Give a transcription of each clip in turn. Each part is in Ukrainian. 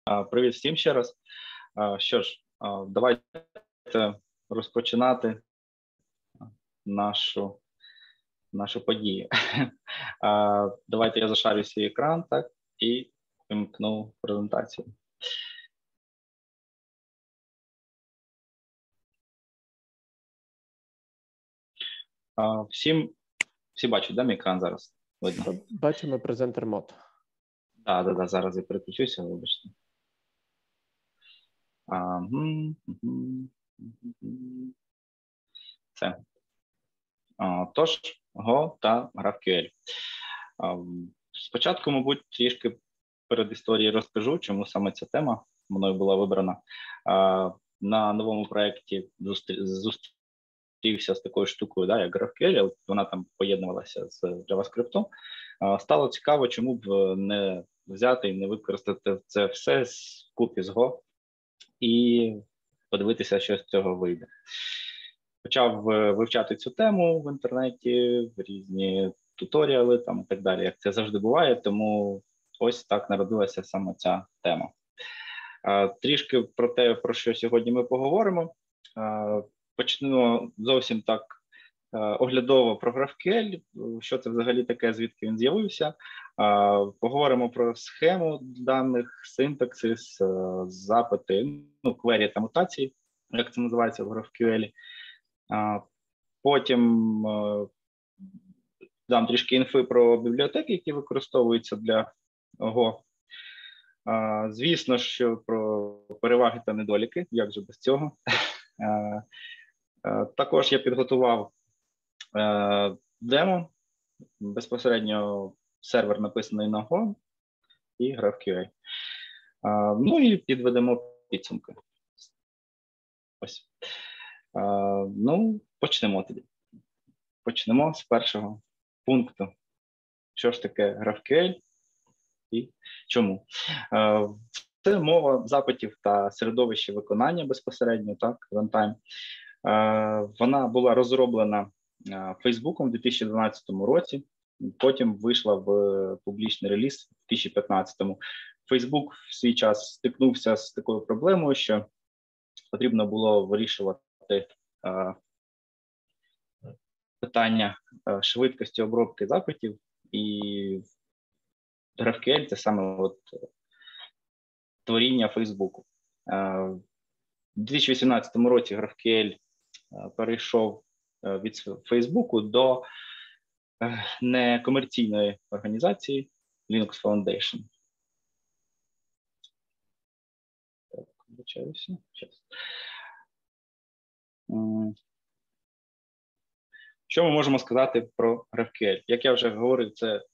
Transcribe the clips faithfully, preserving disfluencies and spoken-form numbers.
Привіт всім ще раз. Що ж, давайте розпочинати нашу, нашу подію. Давайте я зашарю свій екран, так, і вимкну презентацію. Всім, всі бачать, да, мій екран зараз? Видно? Бачимо презентер мод. Так, да, да, да, зараз я переключуся, вибачте. Все. Тож, Go та GraphQL. Спочатку, мабуть, трішки перед історією розкажу, чому саме ця тема мною була вибрана. На новому проєкті зустрівся з такою штукою, да, як GraphQL, вона там поєднувалася з JavaScript. Стало цікаво, чому б не взяти і не використати це все вкупі з Go і подивитися, що з цього вийде. Почав вивчати цю тему в інтернеті, в різні туторіали там і так далі, як це завжди буває, тому ось так народилася саме ця тема. Трішки про те, про що сьогодні ми поговоримо. Почнемо зовсім так оглядово про GraphQL, що це взагалі таке, звідки він з'явився. Поговоримо про схему даних, синтаксис, запити, ну, квері та мутації, як це називається в GraphQL. Потім дам трішки інфи про бібліотеки, які використовуються для Go. Звісно, що про переваги та недоліки, як же без цього. Також я підготував демо, безпосередньо сервер написаний на Go і GraphQL. Ну і підведемо підсумки. Ось. Ну, почнемо тоді. Почнемо з першого пункту. Що ж таке GraphQL і чому? Це мова запитів та середовище виконання безпосередньо, так, runtime. Вона була розроблена Фейсбуком у дві тисячі дванадцятому році, потім вийшла в публічний реліз у дві тисячі п'ятнадцятому. Фейсбук в свій час стикнувся з такою проблемою, що потрібно було вирішувати питання швидкості обробки запитів, і GraphQL – це саме от творіння Фейсбуку. У дві тисячі вісімнадцятому році GraphQL перейшов від Фейсбуку до некомерційної організації Linux Foundation. Так, вибачаюся. Що ми можемо сказати про GraphQL? Як я вже говорив, це е,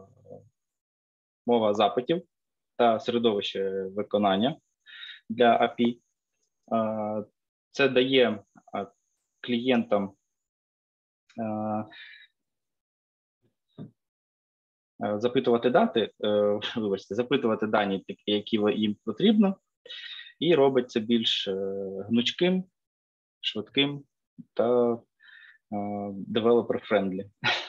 мова запитів та середовище виконання для ей пі ай. Е, це дає е, клієнтам е, запитувати дати, е, вибачте, запитувати дані, такі, які їм потрібно, і робить це більш е, гнучким, швидким та developer-friendly.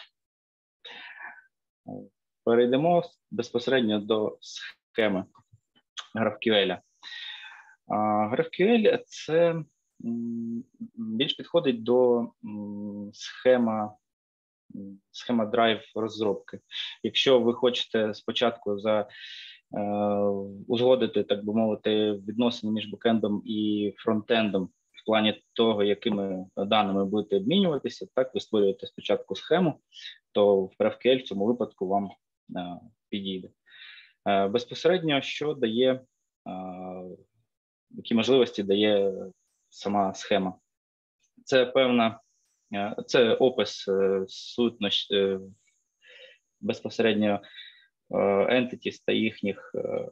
Перейдемо безпосередньо до схеми GraphQL. GraphQL – це більш підходить до схема, schema-drive розробки. Якщо ви хочете спочатку за узгодити, так би мовити, відносини між бекендом і фронтендом в плані того, якими даними будете обмінюватися, так, ви створюєте спочатку схему, то в GraphQL в цьому випадку вам а, підійде. А, безпосередньо, що дає, а, які можливості дає сама схема? Це певна, а, це опис а, сутності, а, безпосередньо а, entities та їхніх а,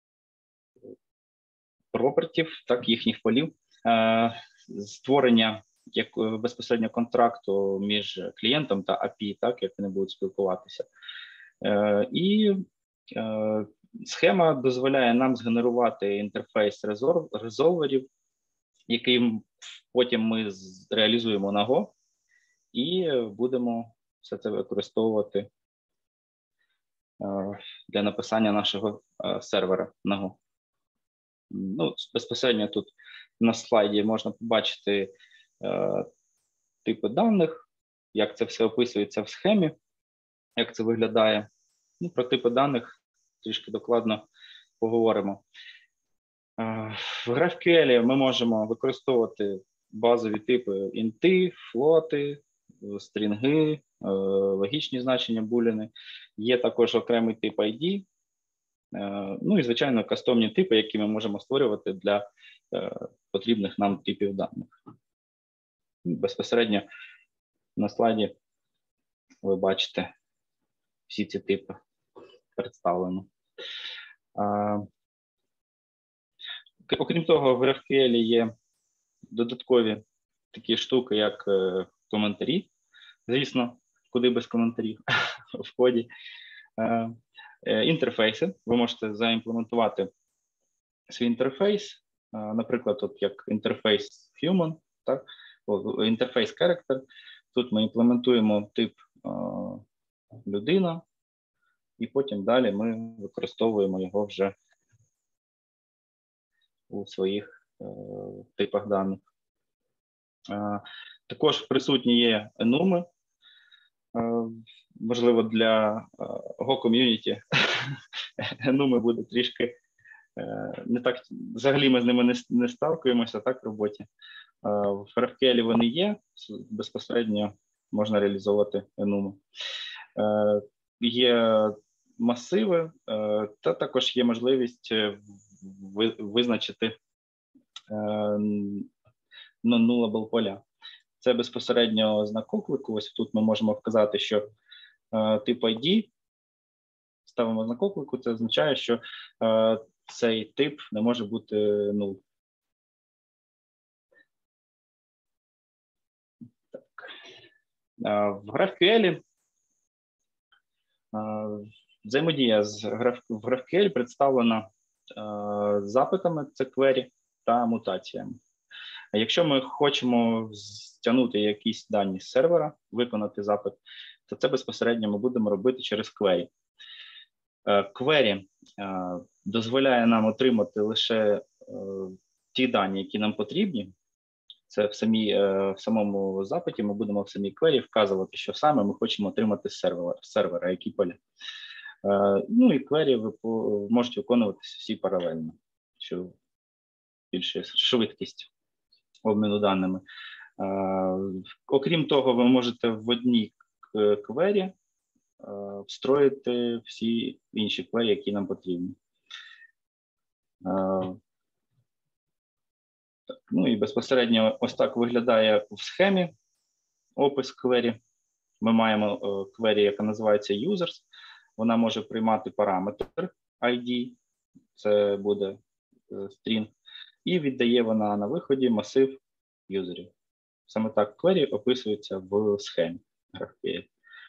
пропертів, так, їхніх полів. Створення як безпосередньо контракту між клієнтом та ей пі ай, так, як вони будуть спілкуватися. І схема дозволяє нам згенерувати інтерфейс резолверів, який потім ми реалізуємо на Go і будемо все це використовувати для написання нашого сервера на Go. Ну, безпосередньо тут на слайді можна побачити е, типи даних, як це все описується в схемі, як це виглядає. Ну, про типи даних трішки докладно поговоримо. Е, в GraphQL ми можемо використовувати базові типи інти, флоти, стрінги, е, логічні значення, буліни. Є також окремий тип ай ді. Ну і, звичайно, кастомні типи, які ми можемо створювати для е, потрібних нам типів даних. Безпосередньо на слайді ви бачите всі ці типи представлені. Е, окрім того, в GraphQL є додаткові такі штуки, як е, коментарі. Звісно, куди без коментарів в коді. Е, Інтерфейси. Ви можете заімплементувати свій інтерфейс, наприклад, от як інтерфейс human, так? Інтерфейс character. Тут ми імплементуємо тип людина, і потім далі ми використовуємо його вже у своїх типах даних. Також присутні є енуми. Можливо, для Go-ком'юніті енуми буде трішки не так, взагалі ми з ними не, не сталкуємося так в роботі. В GraphQL вони є, безпосередньо можна реалізовувати енуми. Є масиви, та також є можливість визначити non-nullable поля. Це безпосередньо знак оклику. Ось тут ми можемо вказати, що тип ай ді, ставимо знак оклику, це означає, що цей тип не може бути null. Так. В GraphQL взаємодія з Graph, в GraphQL представлена запитами, це query, та мутаціями. А якщо ми хочемо стягнути якісь дані з сервера, виконати запит, то це безпосередньо ми будемо робити через query. Query дозволяє нам отримати лише ті дані, які нам потрібні. Це в, самій, в самому запиті ми будемо в самій query вказувати, що саме ми хочемо отримати з сервера, з сервера які поля. Ну і query ви можуть виконуватися всі паралельно, що більше швидкість обміну даними. Окрім того, ви можете в одній query встроїти всі інші query, які нам потрібні. Так, ну і безпосередньо ось так виглядає в схемі опис query. Ми маємо query, яка називається users. Вона може приймати параметр ай ді, це буде string, і віддає вона на виході масив юзерів. Саме так query описується в схемі GraphQL.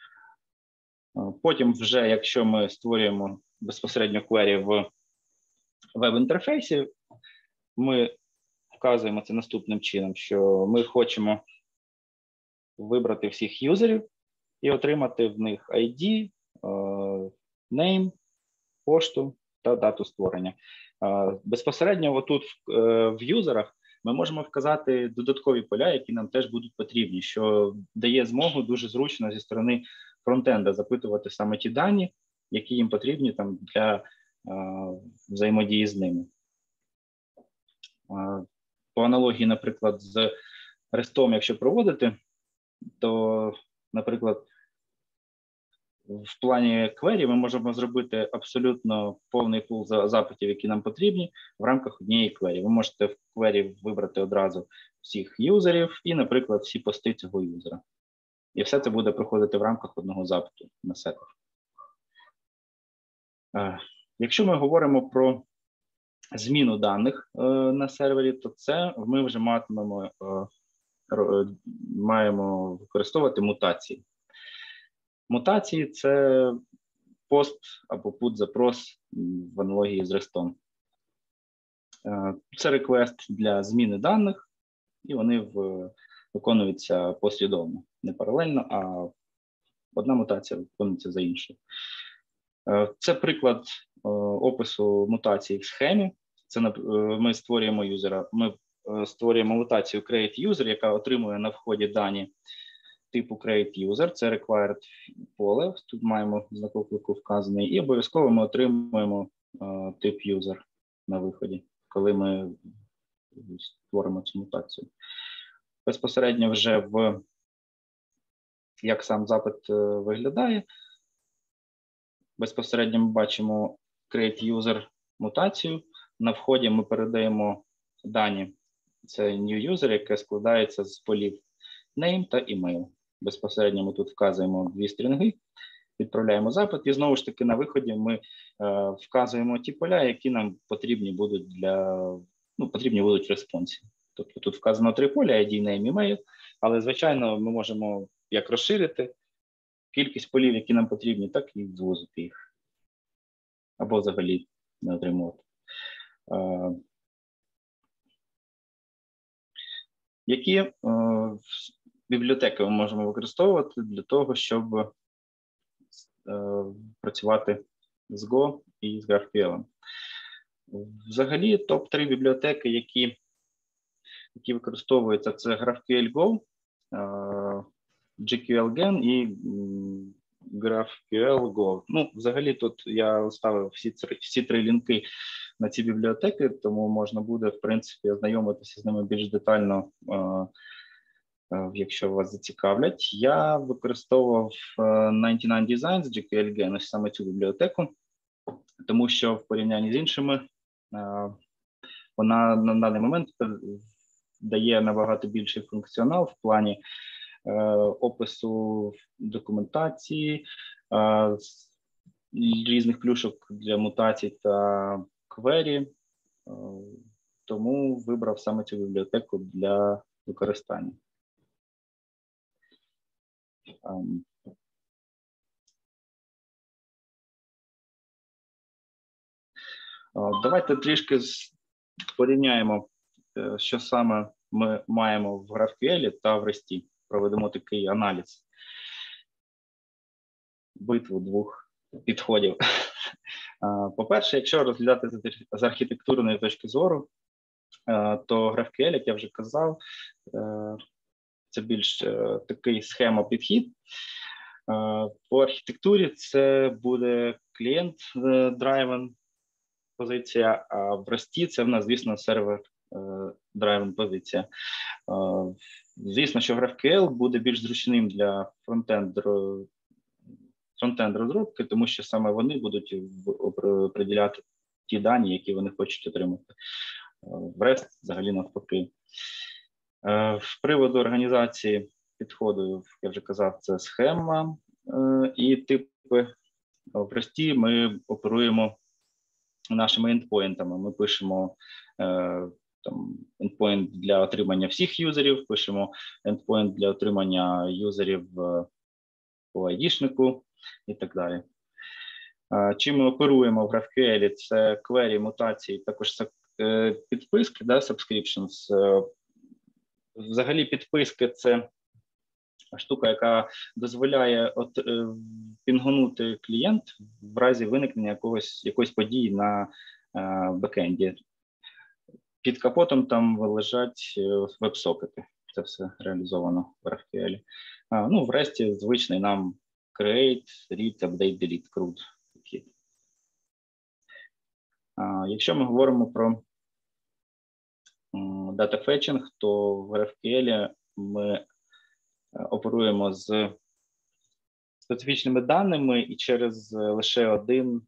Потім вже, якщо ми створюємо безпосередньо query в веб-інтерфейсі, ми вказуємо це наступним чином, що ми хочемо вибрати всіх юзерів і отримати в них ай ді, name, пошту та дату створення. Безпосередньо отут в юзерах ми можемо вказати додаткові поля, які нам теж будуть потрібні, що дає змогу дуже зручно зі сторони фронтенда запитувати саме ті дані, які їм потрібні там для взаємодії з ними. По аналогії, наприклад, з рестом, якщо проводити, то, наприклад, в плані query ми можемо зробити абсолютно повний пул запитів, які нам потрібні, в рамках однієї query. Ви можете в query вибрати одразу всіх юзерів і, наприклад, всі пости цього юзера. І все це буде проходити в рамках одного запиту на сервер. Якщо ми говоримо про зміну даних на сервері, то це ми вже матимемо, маємо використовувати мутації. Мутації – це пост або put-запрос в аналогії з рестом. Це реквест для зміни даних, і вони в, виконуються послідовно, не паралельно, а одна мутація виконується за іншою. Це приклад опису мутації в схемі. це ми створюємо юзера, ми створюємо мутацію create user, яка отримує на вході дані типу create user, це required поле, тут маємо знак оклику вказаний, і обов'язково ми отримуємо uh, тип user на виході, коли ми створимо цю мутацію. Безпосередньо вже в як сам запит uh, виглядає, безпосередньо ми бачимо create user мутацію, на вході ми передаємо дані, це new user, яке складається з полів name та email. Безпосередньо ми тут вказуємо дві стрінги, відправляємо запит, і знову ж таки на виході ми е, вказуємо ті поля, які нам потрібні будуть для, ну, потрібні будуть в респонсі. Тобто тут вказано три поля, ай ді, name, email, але, звичайно, ми можемо як розширити кількість полів, які нам потрібні, так і звузити їх. Або взагалі не отримувати. Е, які е, бібліотеки ми можемо використовувати для того, щоб е, працювати з Go і з GraphQL. Взагалі, топ три бібліотеки, які, які використовуються, це GraphQL Go, е, джі кью ел Gen і GraphQL Go. Ну, взагалі, тут я ставив всі, всі три лінки на ці бібліотеки, тому можна буде, в принципі, ознайомитися з ними більш детально, е, якщо вас зацікавлять. Я використовував дев'яносто дев'ять Designs джі кью ел Gen, ось саме цю бібліотеку, тому що в порівнянні з іншими вона на даний момент дає набагато більший функціонал в плані опису документації, різних плюшок для мутацій та квері, тому вибрав саме цю бібліотеку для використання. Давайте трішки порівняємо, що саме ми маємо в GraphQL та в REST. Проведемо такий аналіз, битву двох підходів. По-перше, якщо розглядати з архітектурної точки зору, то GraphQL, як я вже казав, це більш такий схема-підхід. По архітектурі це буде клієнт-драйвен позиція, а в REST це в нас, звісно, сервер-драйвен позиція. Звісно, що GraphQL буде більш зручним для фронтенд фронтенд розробки, тому що саме вони будуть приділяти ті дані, які вони хочуть отримати. В REST взагалі навпаки. В приводу організації підходу, я вже казав, це схема і типи. В REST ми оперуємо нашими ендпоінтами. Ми пишемо там endpoint для отримання всіх юзерів, пишемо endpoint для отримання юзерів по айдішнику і так далі. Чим ми оперуємо в GraphQL? Це query, мутації, також це підписки, да, subscriptions. Взагалі підписки – це штука, яка дозволяє от, е, пінгонути клієнт в разі виникнення якогось, якоїсь події на е, бекенді. Під капотом там лежать веб-сокети. Це все реалізовано в GraphQL. А, ну, в REST звичний нам create, read, update, delete, CRUD. А, якщо ми говоримо про data fetching, то в GraphQL ми оперуємо з специфічними даними і через лише один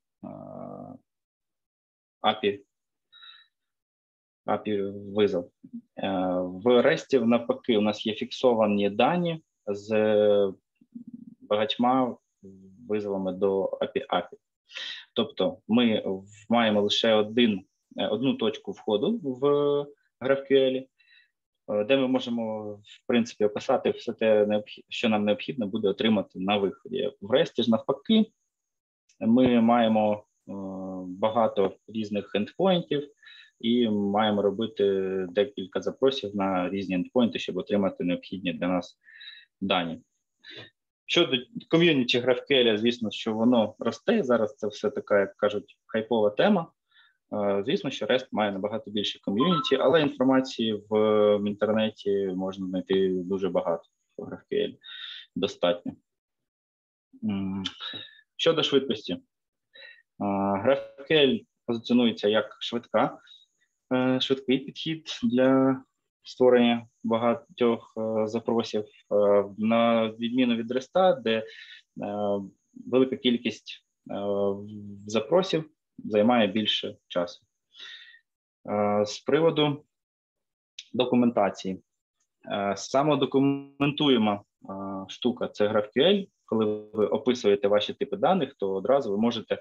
ей пі ай, ей пі ай визов. В REST навпаки у нас є фіксовані дані з багатьма визовами до ей пі ай. ей пі ай. Тобто ми маємо лише один, одну точку входу в GraphQL, де ми можемо, в принципі, описати все те, що нам необхідно буде отримати на виході. В REST ж навпаки, ми маємо багато різних ендпоінтів і маємо робити декілька запросів на різні ендпоінти, щоб отримати необхідні для нас дані. Щодо ком'юніті GraphQL, звісно, що воно росте. Зараз це все така, як кажуть, хайпова тема. Звісно, що REST має набагато більше ком'юніті, але інформації в, в інтернеті можна знайти дуже багато в GraphQL. Достатньо. Щодо швидкості. GraphQL позиціонується як швидка, швидкий підхід для створення багатьох запросів, на відміну від REST, де велика кількість запросів займає більше часу. З приводу документації. Самодокументуєма штука – це GraphQL. Коли ви описуєте ваші типи даних, то одразу ви можете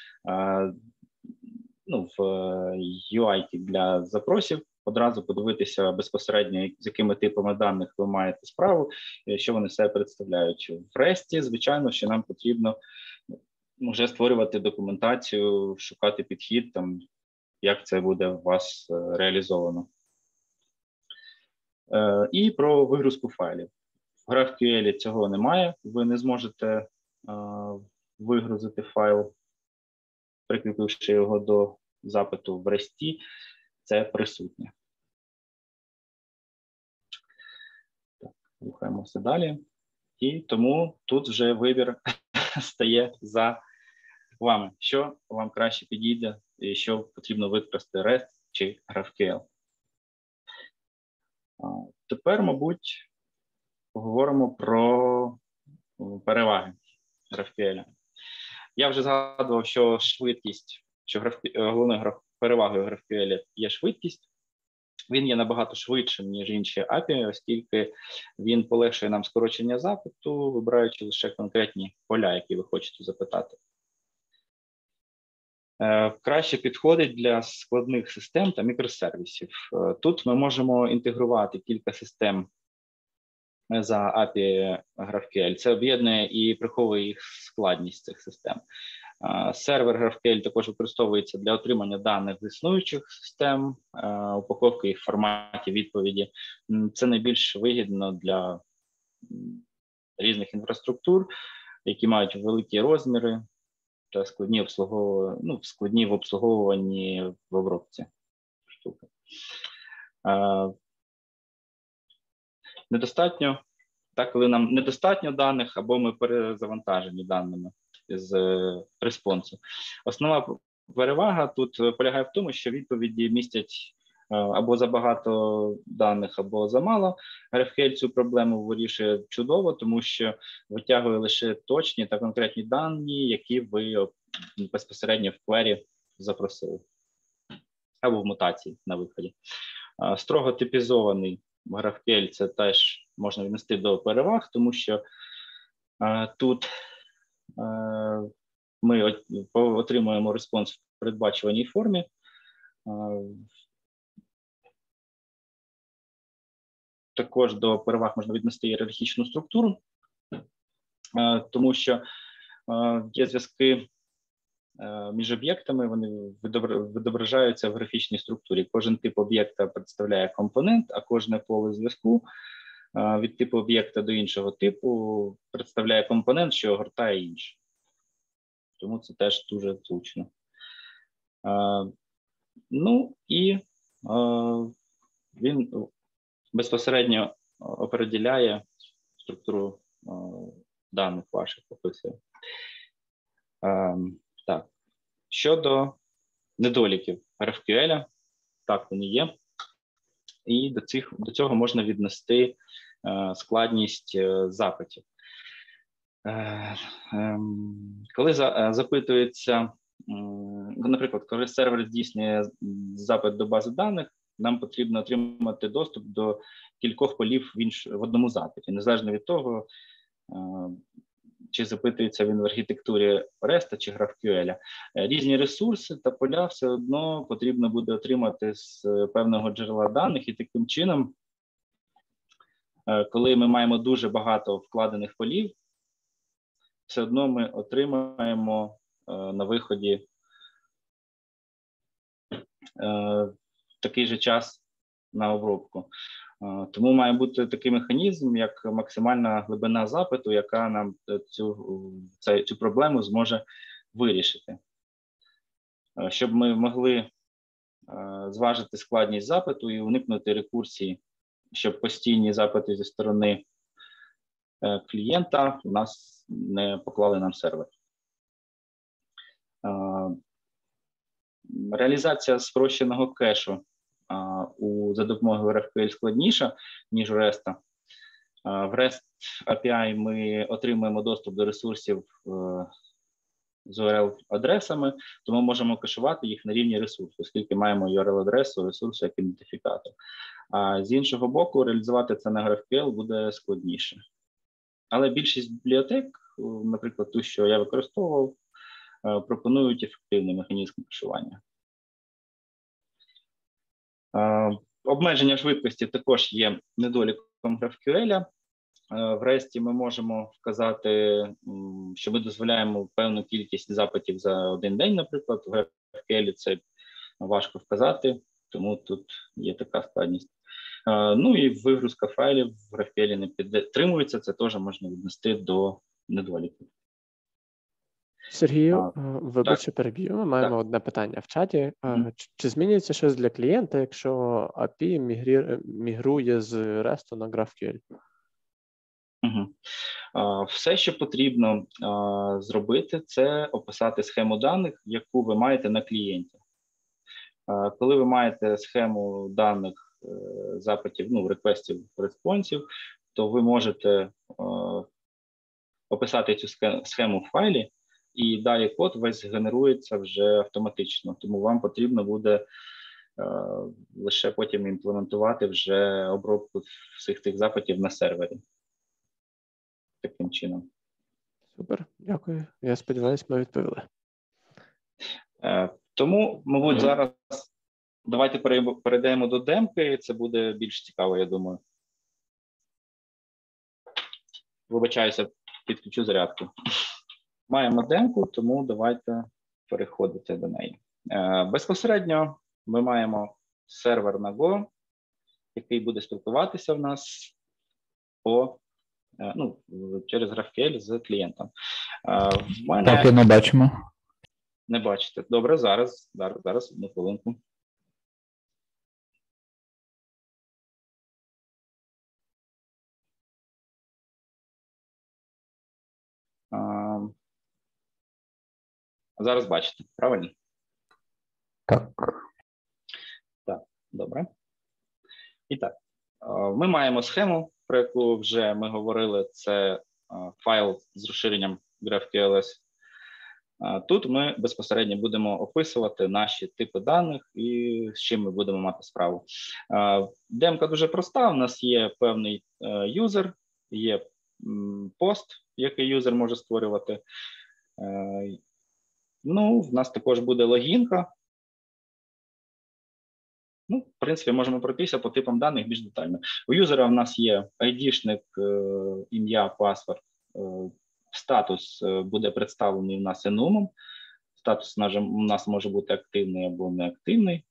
ну, в ю ай для запросів одразу подивитися безпосередньо, з якими типами даних ви маєте справу, що вони себе представляють. В REST, звичайно, що нам потрібно вже створювати документацію, шукати підхід, там, як це буде у вас реалізовано. І про вигрузку файлів. В GraphQL цього немає, ви не зможете вигрузити файл, прикріпивши його до запиту в REST, це присутнє. Так, рухаємося далі. І тому тут вже вибір стає за вами, що вам краще підійде і що потрібно використати REST чи GraphQL. Тепер, мабуть, поговоримо про переваги GraphQL. Я вже згадував, що швидкість, що GraphQL, головною перевагою GraphQL є швидкість. Він є набагато швидшим, ніж інші ей пі ай, оскільки він полегшує нам скорочення запиту, вибираючи лише конкретні поля, які ви хочете запитати. Краще підходить для складних систем та мікросервісів. Тут ми можемо інтегрувати кілька систем за ей пі ай GraphQL. Це об'єднує і приховує їх складність цих систем. Сервер GraphQL також використовується для отримання даних з існуючих систем, упаковки їх в форматі відповіді. Це найбільш вигідно для різних інфраструктур, які мають великі розміри та складні, обслуговування, ну, складні в обслуговуванні в обробці штуки. Недостатньо, так, коли нам недостатньо даних, або ми перезавантажені даними з респонсу. Основна перевага тут полягає в тому, що відповіді містять або забагато даних, або замало. GraphQL цю проблему вирішує чудово, тому що витягує лише точні та конкретні дані, які ви безпосередньо в query запросили, або в мутації на виході. Строго типізований GraphQL це теж можна віднести до переваг, тому що тут ми отримуємо респонс в передбачуваній формі. Також до переваг можна віднести ієрархічну структуру, тому що є зв'язки між об'єктами, вони відображаються в графічній структурі. Кожен тип об'єкта представляє компонент, а кожне поле зв'язку від типу об'єкта до іншого типу представляє компонент, що огортає інший. Тому це теж дуже зручно. Ну і він безпосередньо определяє структуру даних ваших, описує. Так, щодо недоліків GraphQL, так вони є, і до, цих, до цього можна віднести е, складність е, запитів. Е, е, коли за, е, запитується, е, наприклад, коли сервер здійснює запит до бази даних, нам потрібно отримати доступ до кількох полів в, інш, в одному запиті, незалежно від того, е, чи запитується він в архітектурі REST чи GraphQL. Різні ресурси та поля все одно потрібно буде отримати з певного джерела даних, і таким чином, коли ми маємо дуже багато вкладених полів, все одно ми отримаємо на виході такий же час на обробку. Тому має бути такий механізм, як максимальна глибина запиту, яка нам цю, цю проблему зможе вирішити. Щоб ми могли зважити складність запиту і уникнути рекурсії, щоб постійні запити зі сторони клієнта у нас не поклали нам сервер. Реалізація спрощеного кешу у, за допомогою GraphQL складніша, ніж у REST. В REST ей пі ай ми отримуємо доступ до ресурсів з ю ар ел-адресами, тому можемо кешувати їх на рівні ресурсу, оскільки маємо ю ар ел-адресу ресурсу як ідентифікатор. А з іншого боку, реалізувати це на GraphQL буде складніше. Але більшість бібліотек, наприклад, ту, що я використовував, пропонують ефективний механізм кешування. Обмеження швидкості також є недоліком GraphQL. В REST ми можемо вказати, що ми дозволяємо певну кількість запитів за один день, наприклад. В GraphQL це важко вказати, тому тут є така складність. Ну і вигрузка файлів в GraphQL не підтримується, це теж можна віднести до недоліків. Сергію, вибач, що переб'ю. Ми маємо так. одне питання в чаті. Mm-hmm. Чи, чи змінюється щось для клієнта, якщо ей пі ай мігрі... мігрує з REST на GraphQL? Угу. Все, що потрібно а, зробити, це описати схему даних, яку ви маєте на клієнті. А, коли ви маєте схему даних е, запитів, ну, реквестів, респонсів, то ви можете е, описати цю схему в файлі, і далі код весь генерується вже автоматично. Тому вам потрібно буде е, лише потім імплементувати вже обробку всіх тих запитів на сервері. Таким чином. Супер, дякую. Я сподіваюся, ми відповіли. Е, тому, мабуть, зараз давайте перейдемо до демки, це буде більш цікаво, я думаю. Вибачаюся, підключу зарядку. Маємо демку, тому давайте переходити до неї. Е, безпосередньо ми маємо сервер на Go, який буде спілкуватися в нас по ну, через GraphQL з клієнтом. В мене... Так, і не бачимо. Не бачите. Добре, зараз, зараз, зараз, одну хвилинку. А, зараз бачите, правильно? Так. Так, добре. І так, ми маємо схему, про яку вже ми говорили, це файл з розширенням GraphQL. Тут ми безпосередньо будемо описувати наші типи даних і з чим ми будемо мати справу. Демка дуже проста, у нас є певний юзер, є пост, який юзер може створювати. Ну, в нас також буде логінка. Ну, в принципі, можемо пройтися по типам даних більш детально. У юзера в нас є айдішник, ім'я, паспорт, статус буде представлений у нас енумом. Статус у нас може бути активний або неактивний.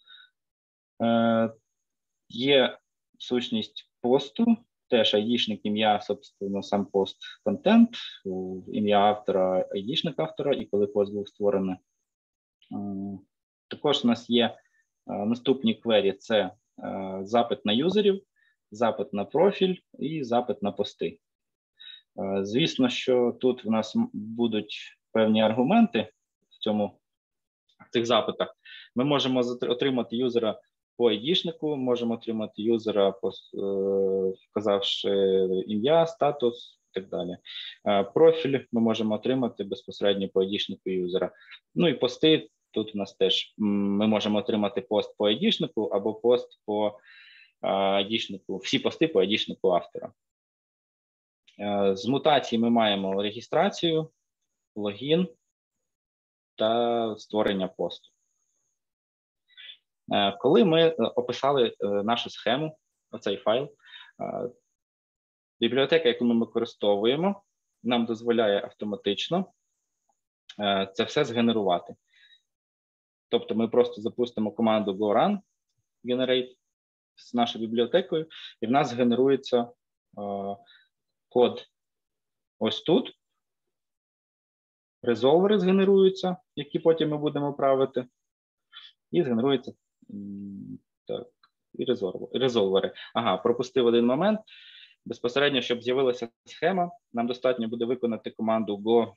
Є сущність посту, теж айдішник, ім'я, собственно, сам пост, контент, ім'я автора, айдішник автора, і коли пост був створений. Також у нас є наступні квері – це запит на юзерів, запит на профіль і запит на пости. Звісно, що тут в нас будуть певні аргументи в цьому, в цих запитах. Ми можемо отримати юзера по айдішнику, можемо отримати юзера, вказавши ім'я, статус і так далі. Профіль ми можемо отримати безпосередньо по айдішнику юзера. Ну і пости. Тут у нас теж ми можемо отримати пост по айдішнику або пост по айдішнику, всі пости по айдішнику автора. З мутацій ми маємо реєстрацію, логін та створення посту. Коли ми описали нашу схему, оцей файл, бібліотека, яку ми використовуємо, нам дозволяє автоматично це все згенерувати. Тобто ми просто запустимо команду Golang generate з нашою бібліотекою, і в нас генерується е, код ось тут. Резолвери згенеруються, які потім ми будемо правити. І згенерується так, і резолвери. Ага, пропустив один момент. Безпосередньо, щоб з'явилася схема, нам достатньо буде виконати команду Go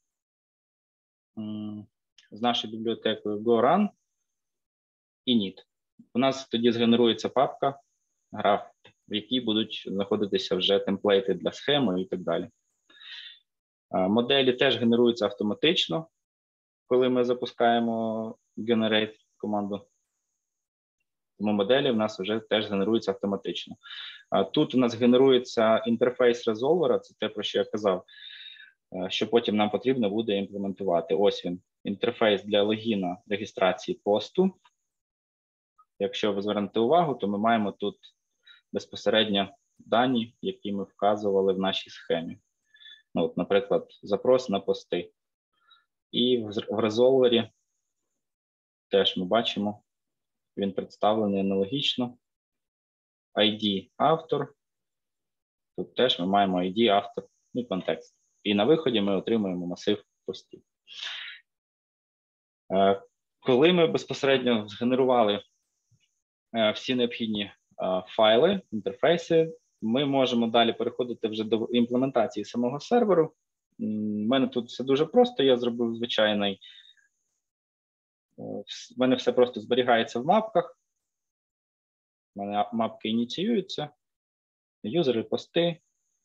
з нашою бібліотекою GoRun і init. У нас тоді згенерується папка граф, в якій будуть знаходитися вже темплейти для схеми і так далі. Моделі теж генеруються автоматично, коли ми запускаємо generate команду. Тому моделі в нас вже теж генеруються автоматично. Тут у нас генерується інтерфейс резолвера, це те, про що я казав, що потім нам потрібно буде імплементувати. Ось він, інтерфейс для логіна реєстрації посту. Якщо ви звернете увагу, то ми маємо тут безпосередньо дані, які ми вказували в нашій схемі. Ну, от, наприклад, запрос на пости. І в резолвері теж ми бачимо, він представлений аналогічно. ай ді автор. Тут теж ми маємо ай ді автор і контекст. І на виході ми отримуємо масив постів. Коли ми безпосередньо згенерували всі необхідні файли, інтерфейси, ми можемо далі переходити вже до імплементації самого серверу. У мене тут все дуже просто, я зробив звичайний. У мене все просто зберігається в мапках. У мене мапки ініціюються, юзери, пости.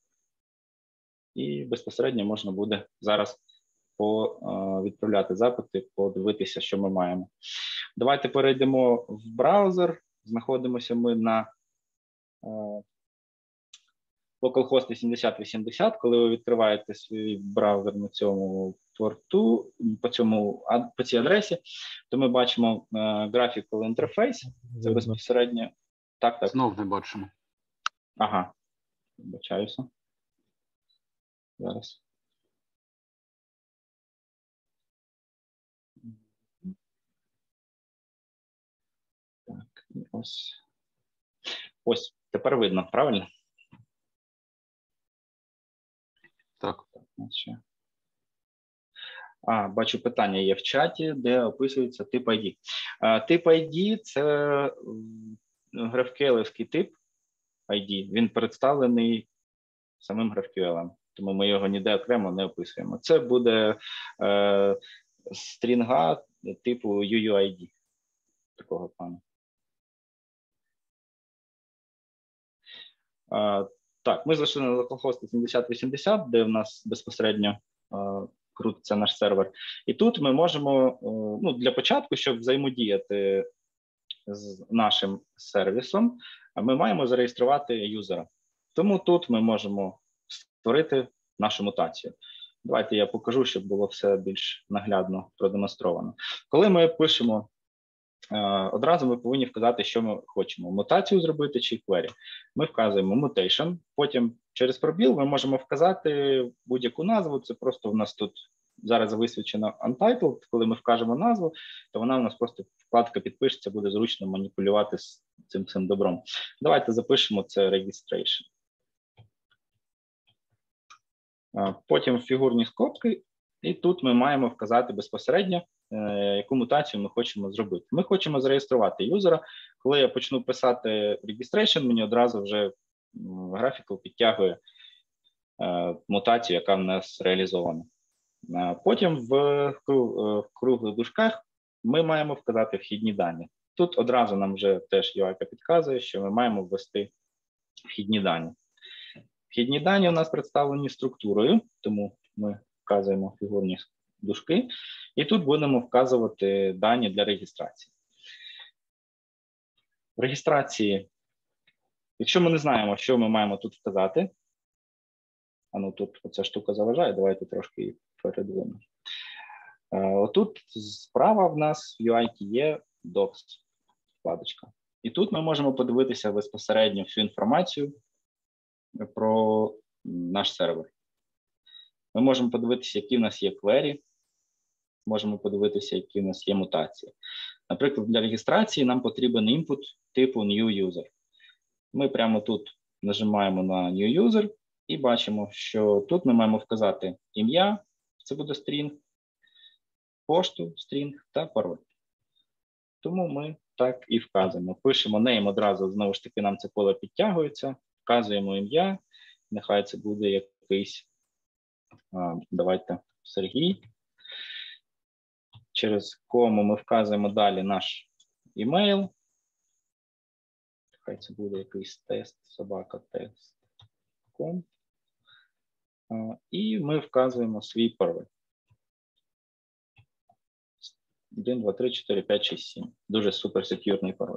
І безпосередньо можна буде зараз відправляти запити, подивитися, що ми маємо. Давайте перейдемо в браузер. Знаходимося ми на localhost сімдесят вісімдесят. Коли ви відкриваєте свій браузер на цьому порту, по, цьому, по цій адресі, то ми бачимо GraphQL Interface. Це безпосередньо... Так, так. Знов не бачимо. Ага, вибачаюся. Зараз. Так, і ось. Ось, тепер видно, правильно? Так. Ще. А, бачу, питання є в чаті, де описується тип ай ді. А, тип ай ді – це GraphQL-овський тип ай ді. Він представлений самим GraphQL, тому ми його ніде окремо не описуємо. Це буде е, стрінга типу ю ю ай ді. Такого плану. А, так, ми зайшли на localhost сімдесят вісімдесят, де в нас безпосередньо а, крутиться наш сервер. І тут ми можемо, ну, для початку, щоб взаємодіяти з нашим сервісом, ми маємо зареєструвати юзера. Тому тут ми можемо створити нашу мутацію. Давайте я покажу, щоб було все більш наглядно продемонстровано. Коли ми пишемо, одразу ми повинні вказати, що ми хочемо. Мутацію зробити чи query. Ми вказуємо mutation, потім через пробіл ми можемо вказати будь-яку назву. Це просто в нас тут зараз висвічено untitled. Коли ми вкажемо назву, то вона у нас просто вкладка підпишеться, буде зручно маніпулювати з цим цим добром. Давайте запишемо це registration. Потім фігурні скобки, і тут ми маємо вказати безпосередньо, яку мутацію ми хочемо зробити. Ми хочемо зареєструвати юзера. Коли я почну писати registration, мені одразу вже GraphQL підтягує мутацію, яка в нас реалізована. Потім в круглих дужках ми маємо вказати вхідні дані. Тут одразу нам вже теж ю ай підказує, що ми маємо ввести вхідні дані. Вхідні дані у нас представлені структурою, тому ми вказуємо фігурні дужки. І тут будемо вказувати дані для реєстрації. В реєстрації, якщо ми не знаємо, що ми маємо тут вказати, а ну тут оця штука заважає, давайте трошки її передвинемо. Отут справа в нас в ю ай є Docs вкладочка. І тут ми можемо подивитися безпосередньо всю інформацію про наш сервер. Ми можемо подивитися, які в нас є query, можемо подивитися, які в нас є мутації. Наприклад, для реєстрації нам потрібен input типу new user. Ми прямо тут нажимаємо на new user і бачимо, що тут ми маємо вказати ім'я, це буде string, пошту, string та пароль. Тому ми так і вказуємо. Пишемо name одразу, знову ж таки, нам це поле підтягується, вказуємо ім'я, нехай це буде якийсь, а, давайте, Сергій. Через кому ми вказуємо далі наш імейл. Хай це буде якийсь тест, собака тест крапка ком. І ми вказуємо свій пароль. один, два, три, чотири, п'ять, шість, сім. Дуже суперсекюрний пароль.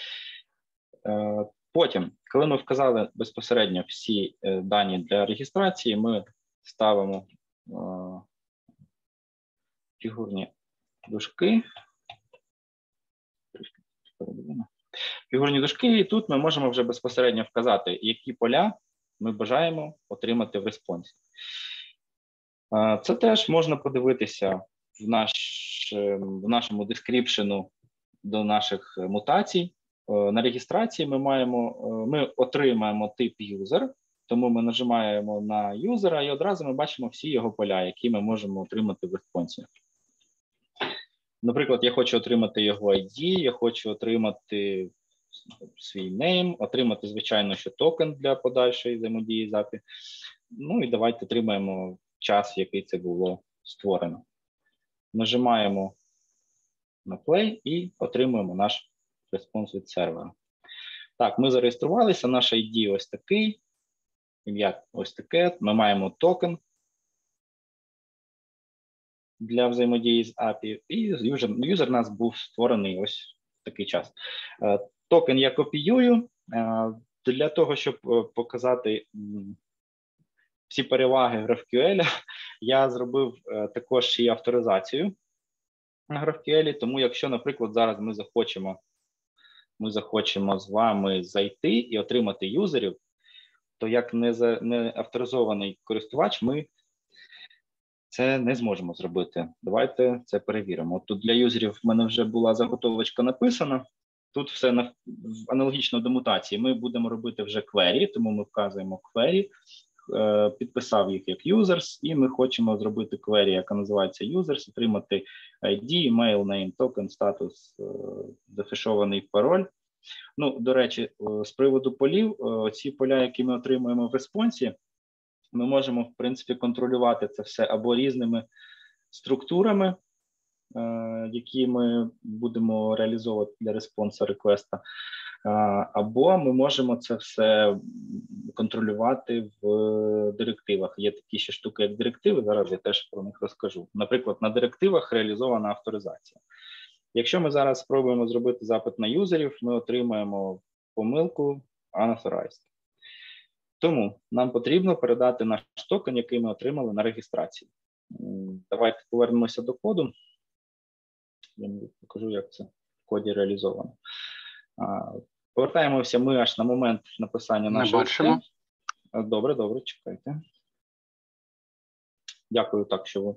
Потім, коли ми вказали безпосередньо всі дані для реєстрації, ми ставимо фігурні дужки. Фігурні дужки, і тут ми можемо вже безпосередньо вказати, які поля ми бажаємо отримати в респонсі. Це теж можна подивитися в, наш, в нашому дескріпшену до наших мутацій. На реєстрації ми маємо, ми отримаємо тип user, тому ми нажимаємо на юзера і одразу ми бачимо всі його поля, які ми можемо отримати в респонсі. Наприклад, я хочу отримати його ай ді, я хочу отримати свій name, отримати, звичайно, що токен для подальшої взаємодії з ей пі ай. Ну і давайте отримаємо час, в який це було створено. Нажимаємо на play і отримуємо наш респонс від сервера. Так, ми зареєструвалися, наш ай ді ось такий, ім'я ось таке, ми маємо токен для взаємодії з ей пі ай, і юзер, юзер у нас був створений ось в такий час. Токен я копіюю для того, щоб показати всі переваги GraphQL. Я зробив також і авторизацію на GraphQL, тому якщо, наприклад, зараз ми захочемо, ми захочемо з вами зайти і отримати юзерів, то як не, за, не авторизований користувач ми це не зможемо зробити. Давайте це перевіримо. От тут для юзерів в мене вже була заготовочка написана. Тут все на, аналогічно до мутації. Ми будемо робити вже query, тому ми вказуємо query, е, підписав їх як users, і ми хочемо зробити query, яка називається users, отримати ай ді, email, name, token, статус, е, зафішований пароль. Ну, до речі, з приводу полів, ці поля, які ми отримуємо в респонсі, ми можемо, в принципі, контролювати це все або різними структурами, які ми будемо реалізовувати для респонсу реквеста, або ми можемо це все контролювати в директивах. Є такі ще штуки, як директиви, зараз я теж про них розкажу. Наприклад, на директивах реалізована авторизація. Якщо ми зараз спробуємо зробити запит на юзерів, ми отримаємо помилку unauthorized. Тому нам потрібно передати наш токен, який ми отримали на реєстрації. Давайте повернемося до коду. Я вам покажу, як це в коді реалізовано. Повертаємося ми аж на момент написання нашого. Не бачимо. Добре, добре, чекайте. Дякую так, що ви.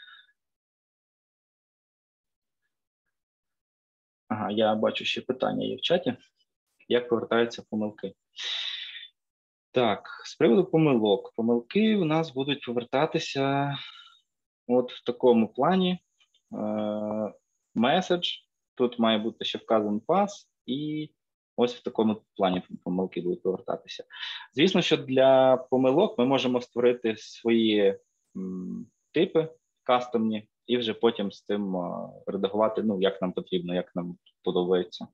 Ага, я бачу, ще питання є в чаті. Як повертаються помилки? Так, з приводу помилок. Помилки у нас будуть повертатися от в такому плані. Меседж, тут має бути ще вказаний пас, і ось в такому плані помилки будуть повертатися. Звісно, що для помилок ми можемо створити свої м, типи кастомні, і вже потім з цим редагувати, ну, як нам потрібно, як нам подобається.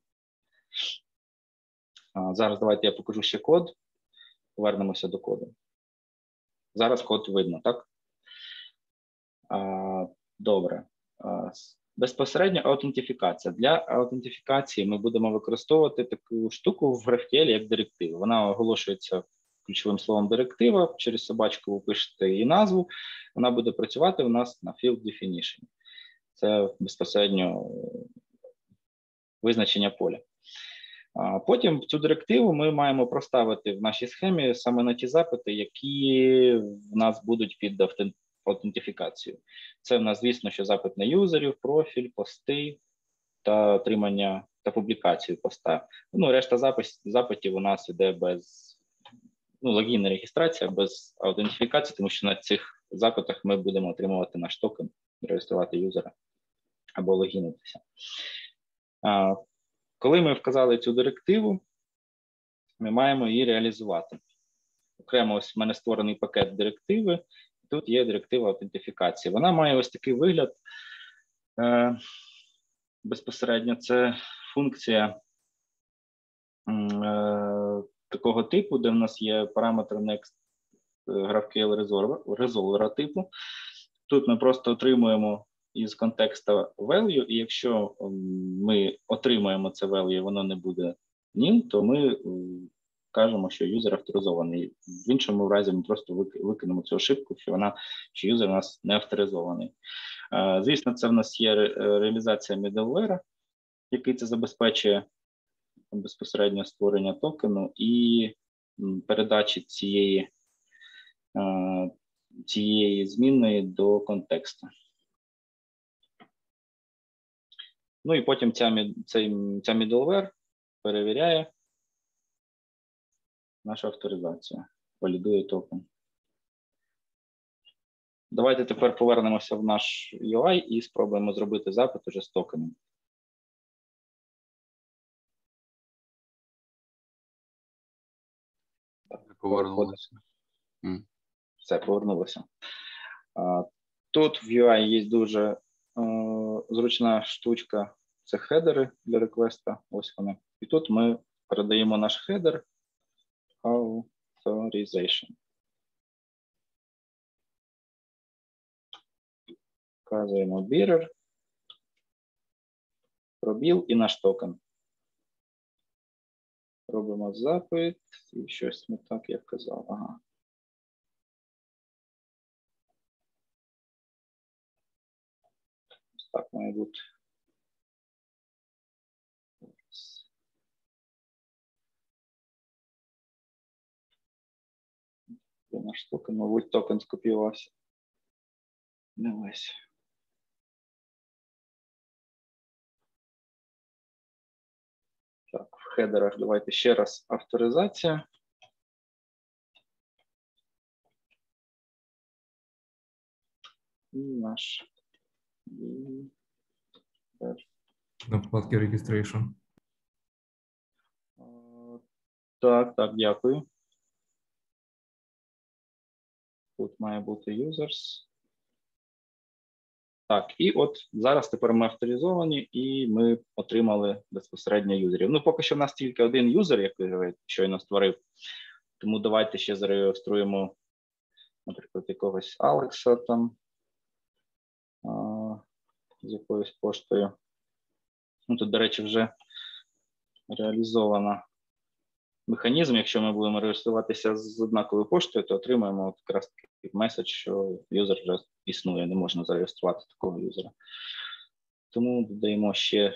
А, зараз давайте я покажу ще код. Повернемося до коду. Зараз код видно, так? А, добре. А, безпосередньо аутентифікація. Для аутентифікації ми будемо використовувати таку штуку в GraphQL, як директива. Вона оголошується ключовим словом директива, через собачку ви пишете її назву, вона буде працювати у нас на field definition. Це безпосередньо визначення поля. Потім цю директиву ми маємо проставити в нашій схемі саме на ті запити, які в нас будуть під аутентифікацію. Це в нас, звісно, що запит на юзерів, профіль, пости та отримання та публікацію поста. Ну, решта запис, запитів у нас іде без, ну, логінна реєстрація, без аутентифікації, тому що на цих запитах ми будемо отримувати наш токен, реєструвати юзера або логінитися. Коли ми вказали цю директиву, ми маємо її реалізувати. Окремо ось в мене створений пакет директиви, тут є директива аутентифікації. Вона має ось такий вигляд. Безпосередньо це функція такого типу, де в нас є параметр next GraphQL resolver типу. Тут ми просто отримуємо із контексту value, і якщо ми отримаємо це value, воно не буде nil, то ми кажемо, що юзер авторизований. В іншому разі ми просто викинемо цю ошибку, що вона, що юзер у нас не авторизований. Звісно, це в нас є реалізація middleware, який це забезпечує безпосередньо створення токену і передачі цієї, цієї змінної до контексту. Ну і потім ця, ця, ця middleware перевіряє нашу авторизацію, валідує токен. Давайте тепер повернемося в наш ю ай і спробуємо зробити запит уже з токеном. Повернулося. Все, повернулося. Тут в ю ай є дуже зручна штучка, це хедери для реквеста, ось вони. І тут ми передаємо наш хедер authorization. Вказуємо bearer, пробіл і наш токен. Робимо запит і щось не так, як казав. Ага. Ось так має бути. Де наш токен? Мабуть, токен скопіювався. Не весь. Так, в хедерах давайте ще раз авторизація. І наш. На вкладці Registration. Так, так, дякую. Тут має бути users. Так, і от зараз тепер ми авторизовані і ми отримали безпосередньо юзерів. Ну, поки що в нас тільки один юзер, який я щойно створив. Тому давайте ще зареєструємо, наприклад, якогось Алекса там а, з якоюсь поштою. Ну, тут, до речі, вже реалізовано механізм. Якщо ми будемо реєструватися з однаковою поштою, то отримаємо от якраз такий меседж, що юзер вже існує, не можна зареєструвати такого юзера. Тому додаємо ще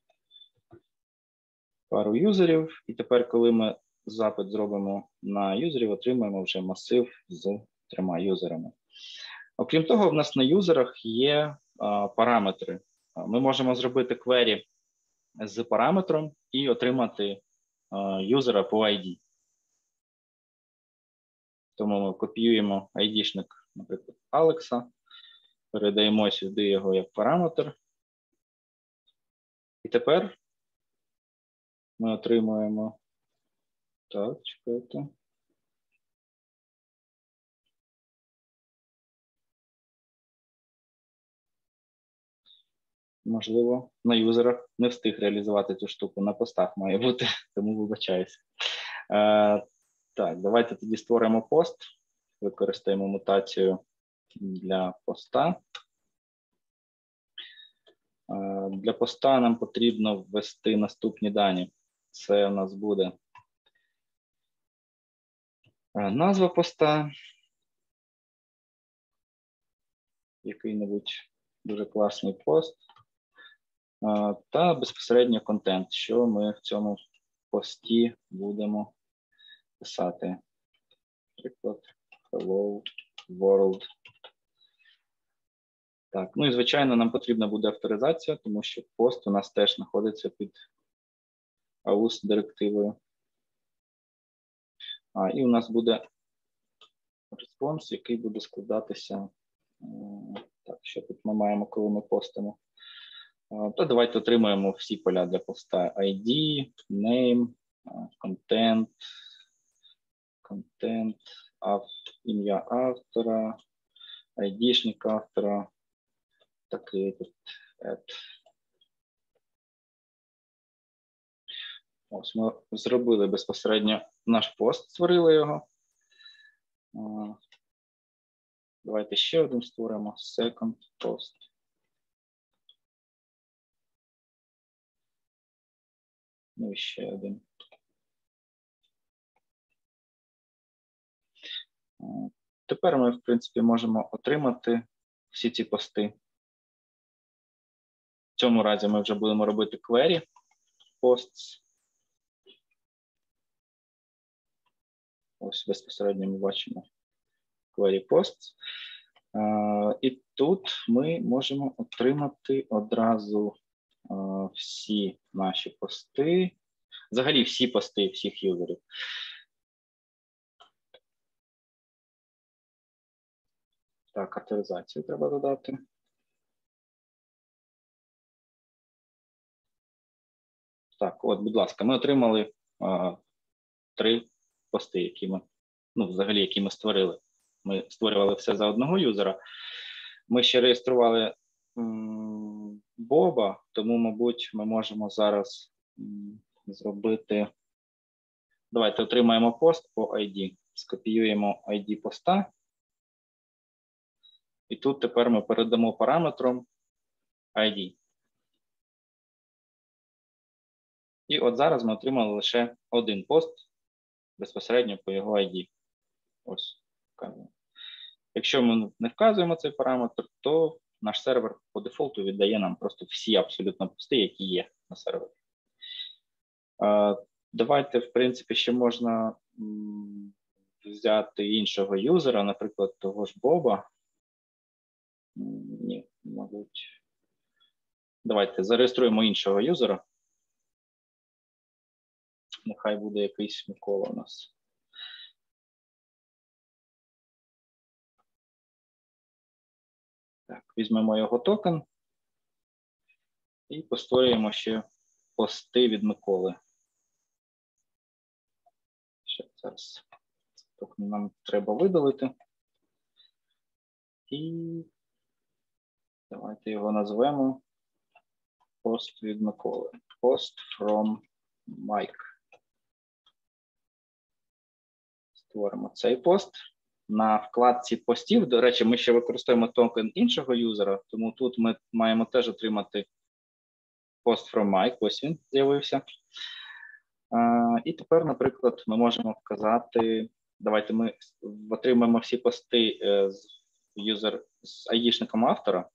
пару юзерів. І тепер, коли ми запит зробимо на юзерів, отримаємо вже масив з трьома юзерами. Окрім того, в нас на юзерах є а, параметри. Ми можемо зробити квері з параметром і отримати а, юзера по ай ді. Тому ми копіюємо айдішник, наприклад, Алекса, передаємо сюди його як параметр. І тепер ми отримуємо. Так, чекайте. Можливо, на юзерах не встиг реалізувати цю штуку, на постах має бути, тому вибачаюся. Е, так, давайте тоді створимо пост, використаємо мутацію для поста. Е, для поста нам потрібно ввести наступні дані. Це у нас буде е, назва поста, який-небудь дуже класний пост. Та безпосередньо контент, що ми в цьому пості будемо писати. Наприклад, hello world. Так, ну і звичайно, нам потрібна буде авторизація, тому що пост у нас теж знаходиться під aus-директивою. А, і у нас буде респонс, який буде складатися. Так, що тут ми маємо, коли ми постимо? то давайте отримаємо всі поля для поста: ай ді, name, content, content, ім'я автора, айдішник автора, такий тут add. Ось ми зробили безпосередньо наш пост, створили його. Давайте ще один створимо. Second post. Ну і ще один. Тепер ми, в принципі, можемо отримати всі ці пости. В цьому разі ми вже будемо робити query posts. Ось безпосередньо ми бачимо query posts. І тут ми можемо отримати одразу всі наші пости, взагалі всі пости всіх юзерів. Так, авторизацію треба додати. Так, от, будь ласка, ми отримали а, три пости, які ми, ну, взагалі, які ми створили. Ми створювали все за одного юзера. Ми ще реєстрували м, Боба, тому, мабуть, ми можемо зараз м, зробити. Давайте отримаємо пост по ай ді. Скопіюємо ай ді поста. І тут тепер ми передамо параметром ай ді. І от зараз ми отримали лише один пост безпосередньо по його ай ді. Ось, вказуємо. Якщо ми не вказуємо цей параметр, то наш сервер по дефолту віддає нам просто всі абсолютно пости, які є на сервері. Давайте, в принципі, ще можна взяти іншого юзера, наприклад, того ж Боба. Ні, мабуть. Давайте зареєструємо іншого юзера. Нехай буде якийсь Микола у нас. Так, візьмемо його токен і постворюємо ще пости від Миколи. Ще зараз токен нам треба видалити. І давайте його назвемо пост від Миколи. Post from Mike. Створимо цей пост. На вкладці постів, до речі, ми ще використовуємо токен іншого юзера, тому тут ми маємо теж отримати post from Mike, ось він з'явився. І тепер, наприклад, ми можемо вказати, давайте ми отримаємо всі пости з юзер з айдішником автора.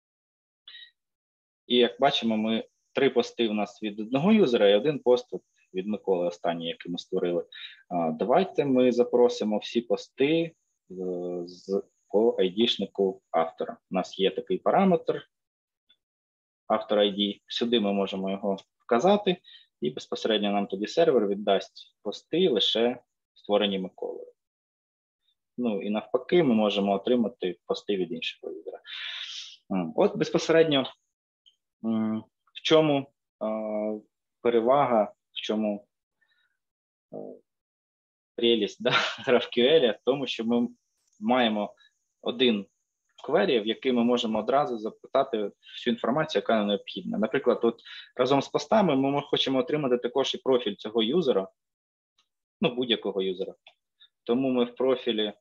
І як бачимо, ми три пости у нас від одного юзера і один пост від Миколи, останній, який ми створили. Давайте ми запросимо всі пости з по айдішнику автора. У нас є такий параметр автор ай ді. Сюди ми можемо його вказати, і безпосередньо нам тоді сервер віддасть пости лише створені Миколою. Ну і навпаки, ми можемо отримати пости від іншого юзера. От безпосередньо в чому перевага, в чому прелість, да, GraphQL, в тому, що ми маємо один query, в який ми можемо одразу запитати всю інформацію, яка нам необхідна. Наприклад, от разом з постами ми хочемо отримати також і профіль цього юзера, ну, будь-якого юзера. Тому ми в профілі,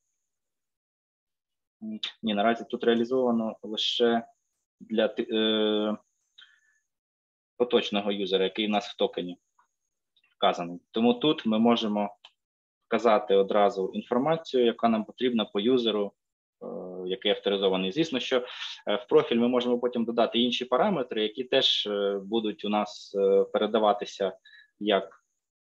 ні, наразі тут реалізовано лише для е, поточного юзера, який у нас в токені вказаний. Тому тут ми можемо вказати одразу інформацію, яка нам потрібна по юзеру, який авторизований. Звісно, що в профіль ми можемо потім додати інші параметри, які теж будуть у нас передаватися як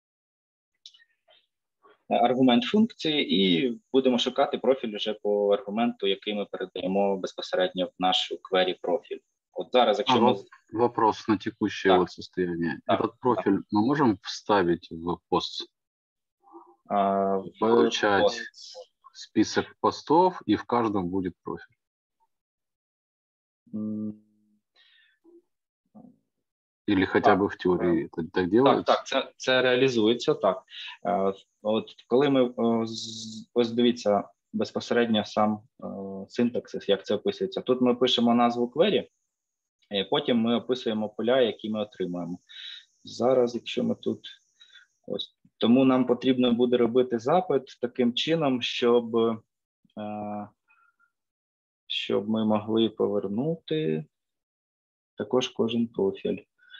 аргумент функції, і будемо шукати профіль вже по аргументу, який ми передаємо безпосередньо в нашу query профіль. Вот зараз, а, мы... Вопрос на текущее так. вот состояние. Так, Этот профиль так. мы можем вставить в пост? А, в Получать пост. список постов, и в каждом будет профиль. Или хотя Так. бы в теории это так делается? Так, так, це, це реалізується так. Е, От коли ми, е, з- ось дивіться, безпосередньо сам е, синтаксис, як це описується. Тут ми пишемо назву query, і потім ми описуємо поля, які ми отримуємо. Зараз, якщо ми тут, ось, тому нам потрібно буде робити запит таким чином, щоб, е, щоб ми могли повернути також кожен профіль.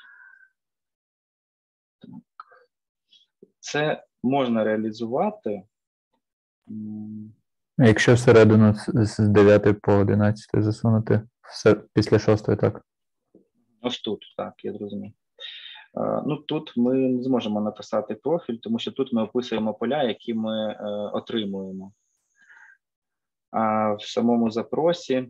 Це можна реалізувати. м, Якщо всередину з- з дев'ятої по одинадцяте засунути все після шостої, так? Ось тут, так, я зрозумів. Е, Ну, тут ми не зможемо написати профіль, тому що тут ми описуємо поля, які ми е, отримуємо. А в самому запросі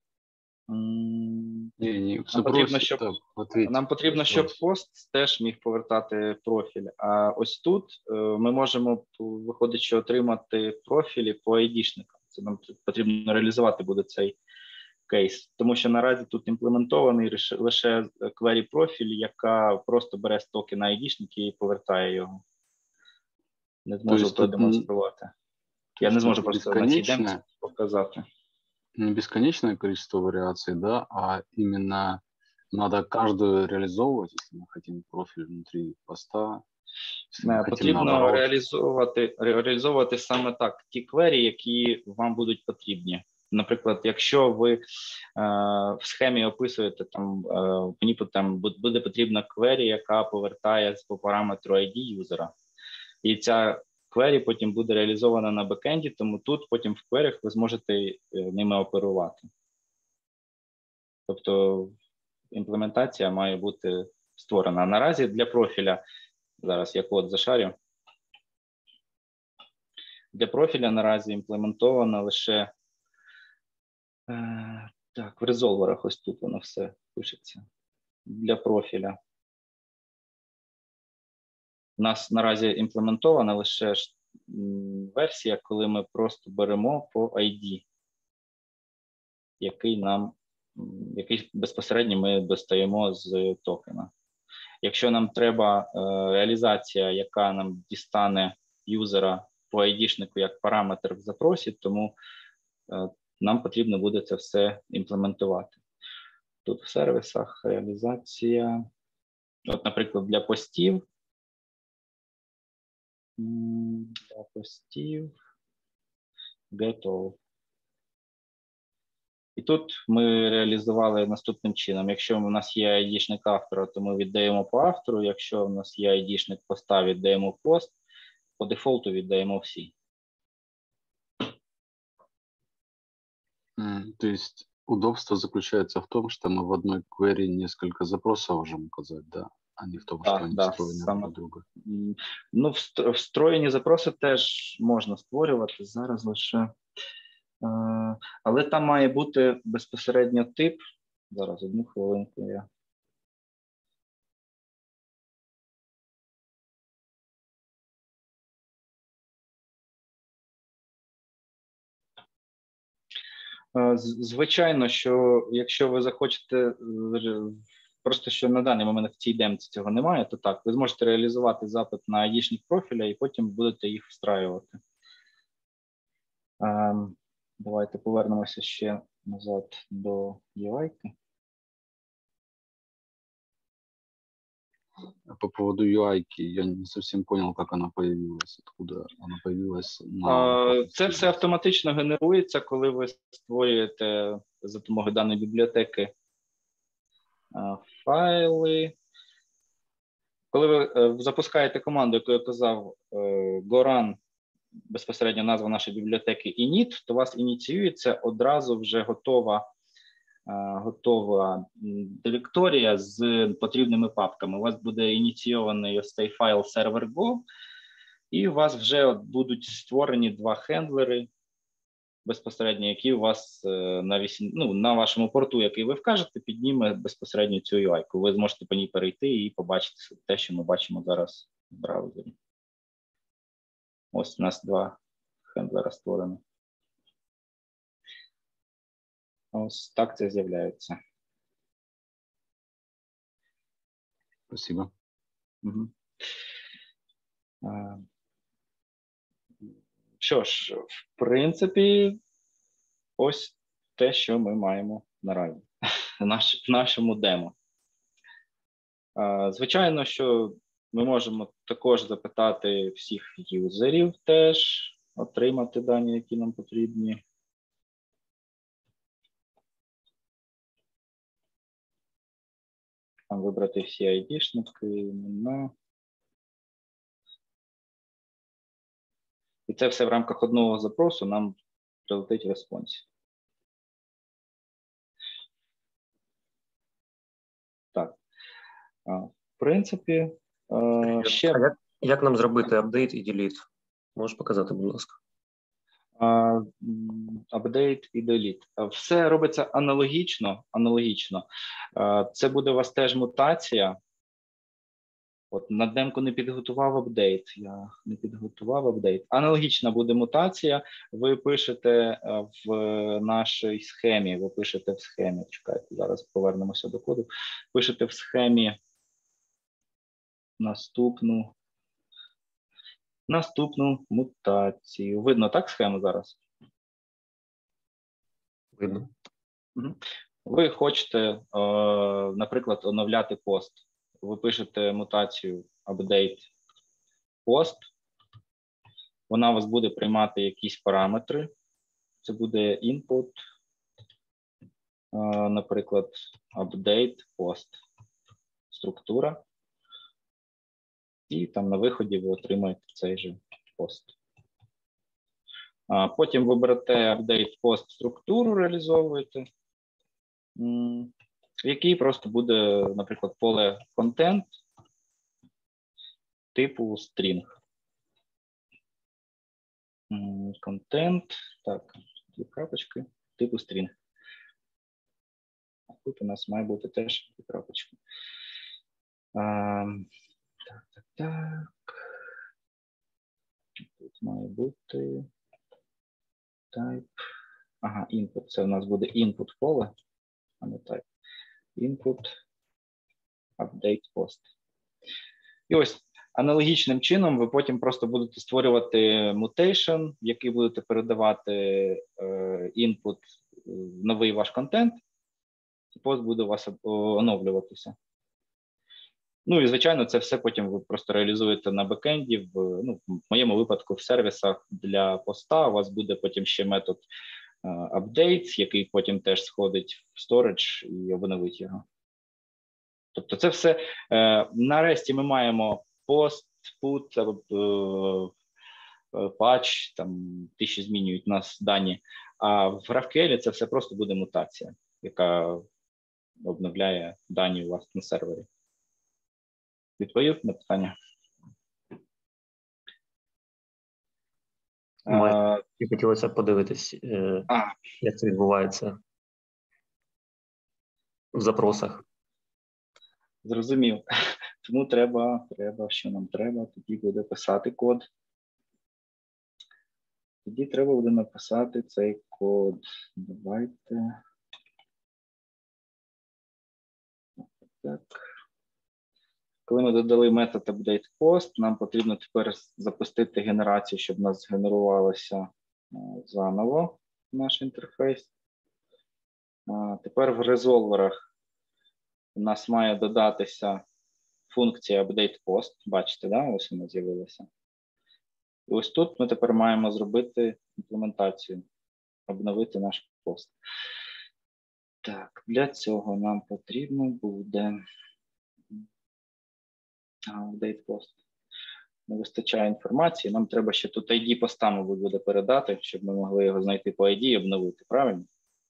м, Не, не, в нам запросе, потрібно, щоб, так, ответь, нам потрібно, щоб вопрос. пост теж міг повертати профіль. А ось тут е, ми можемо, виходить, що отримати профілі по айдішникам. Це нам потрібно реалізувати буде цей кейс, тому що наразі тут імплементований лише- лише query профіль, яка просто бере з токена айдішники і повертає його. Не зможу есть тут н- продемонструвати. То Я не есть зможу тут просто на цій демці бесконечное, показати. не бесконечное количество вариаций, да, а именно надо каждую реализовывать, если мы хотим профиль внутри поста, если мы Не, хотим Потрібно наоборот. реалізовувати, ре- реалізовувати саме так ті квері, які вам будуть потрібні. Наприклад, якщо ви е, в схемі описуєте, там, е, мені по- там бу- буде потрібна квері, яка повертає по параметру ай ді юзера. І ця квері потім буде реалізована на бекенді, тому тут потім в кверях ви зможете е, ними оперувати. Тобто імплементація має бути створена. А наразі для профіля, зараз я код зашарю, для профіля наразі імплементовано лише, е, так, в резолверах ось тут воно все пишеться. Для профіля. У нас наразі імплементована лише ж, м, версія, коли ми просто беремо по ай ді, який нам, м, який безпосередньо ми достаємо з токена. Якщо нам треба е, реалізація, яка нам дістане юзера по айдішнику як параметр в запросі, тому е, нам потрібно буде це все імплементувати. Тут в сервісах реалізація, от, наприклад, для постів, м, для постів, get all. І тут ми реалізували наступним чином. Якщо у нас є айдішник автора, то ми віддаємо по автору. Якщо у нас є айдішник поста, віддаємо пост. По дефолту віддаємо всі. М, То есть удобство заключается в том, что мы в одной query несколько запросов можем указать, да, а не в том, что Так, они да, встроены саме. друг в друга. М, Ну, встро- встроєні запроси теж можна створювати. Зараз лише. Е, Але там має бути безпосередньо тип. Зараз, одну хвилинку я. Е, з- Звичайно, що якщо ви захочете, е, просто що на даний момент в цій демці цього немає, то так, ви зможете реалізувати запит на айдішник профіля і потім будете їх встраювати. Ем, Давайте повернемося ще назад до ю ай-ки. А по поводу ю ай-ки, я не совсем понял, как она появилась, откуда она появилась на... А, Це все автоматично генерується, коли ви створюєте за допомогою даної бібліотеки а, файли. Коли ви е, запускаєте команду, яку я казав, е, Golang, безпосередньо назва нашої бібліотеки init, то у вас ініціюється одразу вже готова, е, готова м, директорія з потрібними папками. У вас буде ініційований ось цей файл server.go, і у вас вже от будуть створені два хендлери безпосередньо, які у вас е, на вісім, ну, на вашому порту, який ви вкажете, підніме безпосередньо цю ю ай-ку. Ви зможете по ній перейти і побачити те, що ми бачимо зараз в браузері. Ось у нас два хендлера створені. Ось так це з'являється. Спасибо. Угу. Що ж, в принципі, ось те, що ми маємо наразі в, наш, в нашому демо. Звичайно, що ми можемо також запитати всіх юзерів теж, отримати дані, які нам потрібні. Там вибрати всі айдішники, імена. І це все в рамках одного запросу нам прилетить в респонсі. Так. В принципі, ще... А як, як нам зробити апдейт і delete? Можеш показати, будь ласка? Апдейт і delete. Все робиться аналогічно. аналогічно. Це буде у вас теж мутація. От на демку не підготував апдейт. Я не підготував апдейт. Аналогічна буде мутація. Ви пишете в нашій схемі. Ви пишете в схемі. Чекайте, зараз повернемося до коду. Пишете в схемі наступну. Наступну мутацію. Видно так схему зараз? Видно. Ви хочете, наприклад, оновляти пост. Ви пишете мутацію update post. Вона у вас буде приймати якісь параметри. Це буде input, наприклад, update post. Структура. І там на виході ви отримаєте цей же пост. А потім ви берете update post структуру, реалізовуєте, в якій просто буде, наприклад, поле content типу string. Content, так, дві крапочки, типу string. А тут у нас має бути теж дві крапочки. А, так, так, так. Тут має бути type. Ага, input. Це у нас буде input поле, а не type. Input, update post. І ось аналогічним чином ви потім просто будете створювати mutation, в який будете передавати е, input в новий ваш контент, і пост буде у вас оновлюватися. Ну і, звичайно, це все потім ви просто реалізуєте на бекенді. В, ну, в моєму випадку в сервісах для поста у вас буде потім ще метод uh, update, який потім теж сходить в storage і обновить його. Тобто це все. Uh, на REST ми маємо post, put, uh, patch, там ті, що змінюють у нас дані. А в GraphQL це все просто буде мутація, яка обновляє дані у вас на сервері. Відповів на питання? Мені хотілося подивитись, е, як це відбувається в запросах. Зрозумів. Тому треба, треба, що нам треба, тоді буде писати код. Тоді треба буде написати цей код. Давайте. Так. Коли ми додали метод updatePost, нам потрібно тепер запустити генерацію, щоб у нас згенерувалося заново наш інтерфейс. Тепер в резолверах у нас має додатися функція updatePost. Бачите, да? Ось вона з'явилася. І ось тут ми тепер маємо зробити імплементацію, обновити наш пост. Так, для цього нам потрібно буде update post. Не вистачає інформації, нам треба ще тут ай ді поста, мабуть, буде передати, щоб ми могли його знайти по ай ді і обновити, правильно?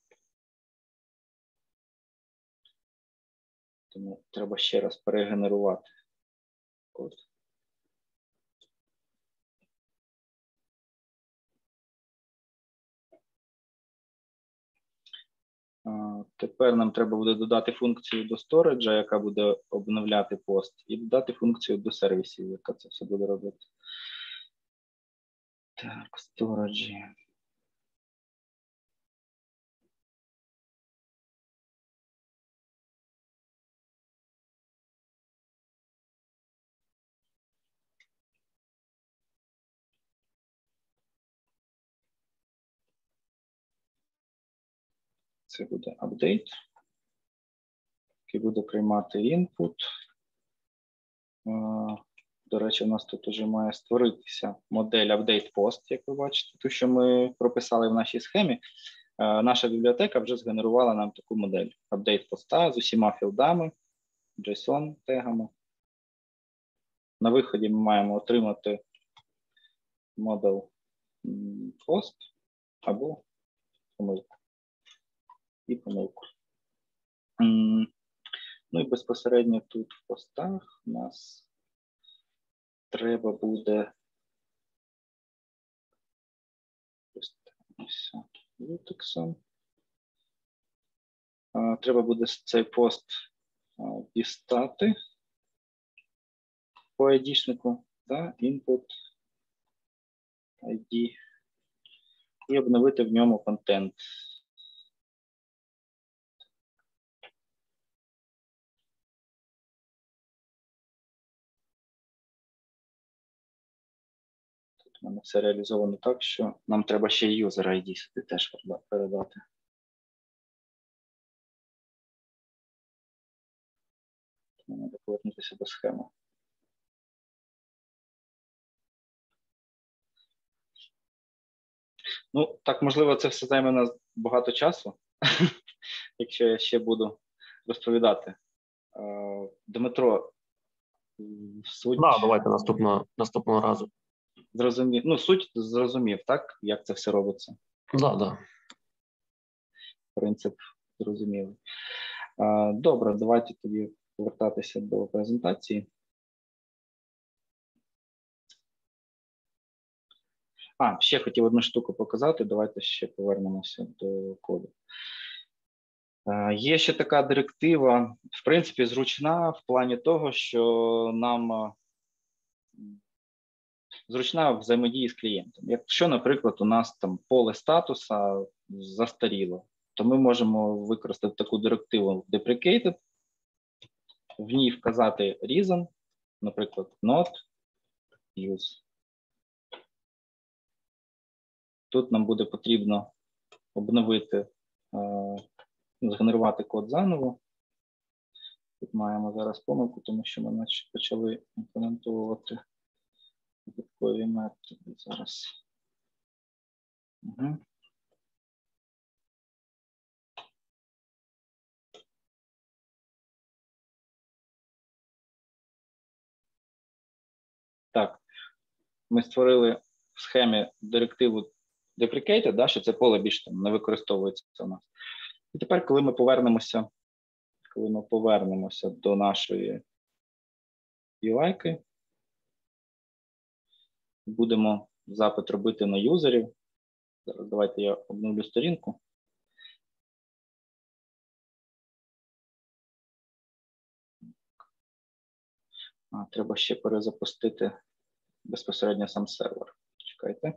Тому треба ще раз перегенерувати код. Тепер нам треба буде додати функцію до сториджа, яка буде обновляти пост, і додати функцію до сервісів, яка це все буде робити. Так, сториджі. Це буде update, який буде приймати input. До речі, у нас тут вже має створитися модель update post, як ви бачите, ту, що ми прописали в нашій схемі. Наша бібліотека вже згенерувала нам таку модель update поста з усіма філдами, JSON тегами. На виході ми маємо отримати model post або помилку. І помилку. Ну і безпосередньо тут в постах у нас треба буде треба буде цей пост дістати по айдішнику, да, input ай ді, і обновити в ньому контент. У мене все реалізовано так, що нам треба ще user ай ді сюди теж передати. Мені треба повернутися до схеми. Ну, так, можливо, це все займе нас багато часу, якщо я ще буду розповідати. Дмитро, суть... Да, давайте наступного, наступного разу. Зрозумів. Ну, суть зрозумів, так? Як це все робиться? Да, да. Принцип зрозумілий. Добре, давайте тоді повертатися до презентації. А, ще хотів одну штуку показати, давайте ще повернемося до коду. Є ще така директива, в принципі, зручна в плані того, що нам зручна взаємодія з клієнтом. Якщо, наприклад, у нас там поле статуса застаріло, то ми можемо використати таку директиву deprecated, в ній вказати reason, наприклад, not use. Тут нам буде потрібно обновити, згенерувати код заново. Тут маємо зараз помилку, тому що ми почали імплементувати додаткові методи зараз. Угу. Так, ми створили в схемі директиву deprecated, да, що це поле більше там не використовується у нас. І тепер, коли ми повернемося, коли ми повернемося до нашої ю ай-ки, будемо запит робити на юзерів. Зараз давайте я обновлю сторінку. А, треба ще перезапустити безпосередньо сам сервер. Чекайте.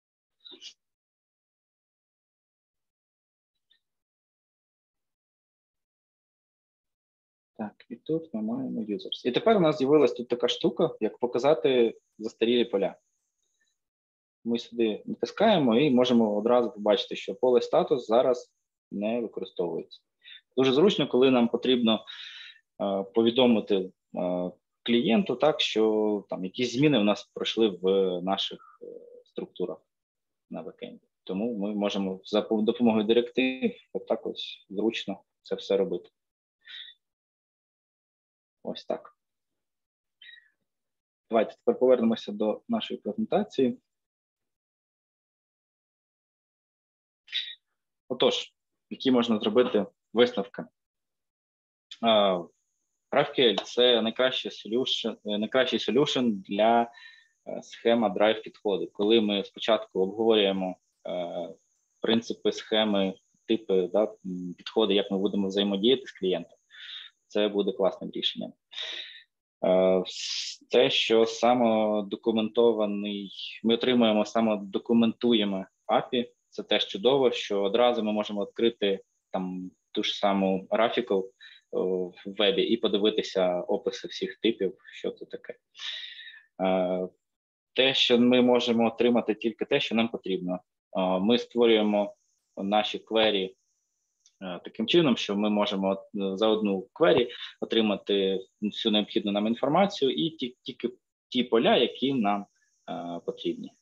Так, і тут ми маємо users. І тепер у нас з'явилась тут така штука, як показати застарілі поля. Ми сюди натискаємо і можемо одразу побачити, що поле статус зараз не використовується. Дуже зручно, коли нам потрібно е, повідомити е, клієнту, так, що там якісь зміни у нас пройшли в наших е, структурах на бекенді. Тому ми можемо за допомогою директив отак ось зручно це все робити. Ось так. Давайте тепер повернемося до нашої презентації. Отож, які можна зробити висновки? GraphQL – це найкращий solution, найкращий solution для schema-drive підходу. Коли ми спочатку обговорюємо принципи, схеми, типи, да, підходи, як ми будемо взаємодіяти з клієнтом, це буде класним рішенням. Те, що самодокументований, ми отримуємо самодокументуємо ей пі ай, це теж чудово, що одразу ми можемо відкрити там ту ж саму графіку в вебі і подивитися описи всіх типів, що це таке. Те, що ми можемо отримати тільки те, що нам потрібно. Ми створюємо наші квері таким чином, що ми можемо за одну query отримати всю необхідну нам інформацію і ті, тільки ті поля, які нам е, потрібні.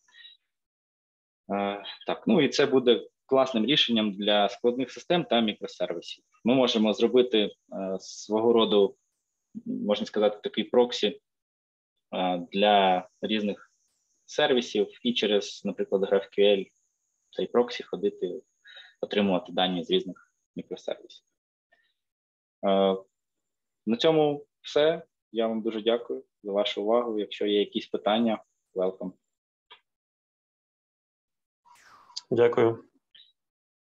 Е, так, ну і це буде класним рішенням для складних систем та мікросервісів. Ми можемо зробити е, свого роду, можна сказати, такий проксі е, для різних сервісів і через, наприклад, GraphQL цей проксі ходити, отримувати дані з різних мікросервісів. Е, на цьому все. Я вам дуже дякую за вашу увагу. Якщо є якісь питання, welcome. Дякую.